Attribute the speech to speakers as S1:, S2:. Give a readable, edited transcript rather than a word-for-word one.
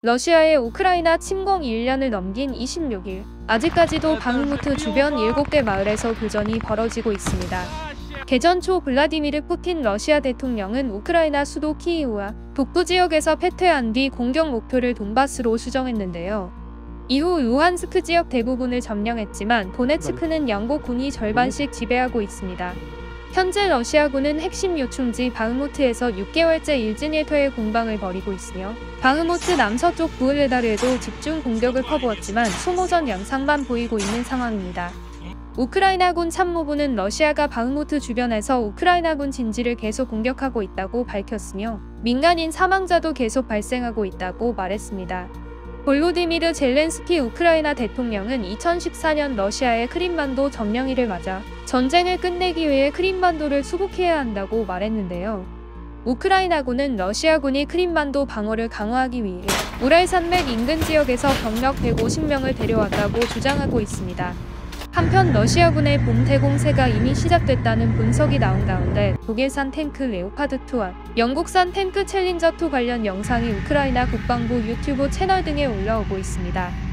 S1: 러시아의 우크라이나 침공이 1년을 넘긴 26일, 아직까지도 바흐무트 주변 7개 마을에서 교전이 벌어지고 있습니다. 개전 초 블라디미르 푸틴 러시아 대통령은 우크라이나 수도 키이우와 북부 지역에서 패퇴한 뒤 공격 목표를 돈바스로 수정했는데요. 이후 루한스크 지역 대부분을 점령했지만 도네츠크는 양국 군이 절반씩 지배하고 있습니다. 현재 러시아군은 핵심 요충지 바흐무트에서 6개월째 일진일퇴의 공방을 벌이고 있으며 바흐무트 남서쪽 부흐레다르에도 집중 공격을 퍼부었지만 소모전 양상만 보이고 있는 상황입니다. 우크라이나군 참모부는 러시아가 바흐무트 주변에서 우크라이나군 진지를 계속 공격하고 있다고 밝혔으며 민간인 사망자도 계속 발생하고 있다고 말했습니다. 볼로디미르 젤렌스키 우크라이나 대통령은 2014년 러시아의 크림반도 점령일을 맞아 전쟁을 끝내기 위해 크림반도를 수복해야 한다고 말했는데요. 우크라이나군은 러시아군이 크림반도 방어를 강화하기 위해 우랄산맥 인근 지역에서 병력 150명을 데려왔다고 주장하고 있습니다. 한편 러시아군의 봄 대공세가 이미 시작됐다는 분석이 나온 가운데 독일산 탱크 레오파드2와 영국산 탱크 챌린저2 관련 영상이 우크라이나 국방부 유튜브 채널 등에 올라오고 있습니다.